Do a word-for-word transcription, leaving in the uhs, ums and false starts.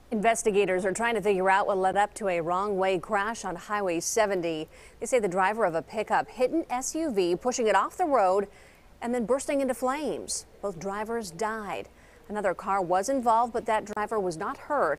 Investigators are trying to figure out what led up to a wrong-way crash on Highway seventy. They say the driver of a pickup hit an S U V, pushing it off the road and then bursting into flames. Both drivers died. Another car was involved, but that driver was not hurt.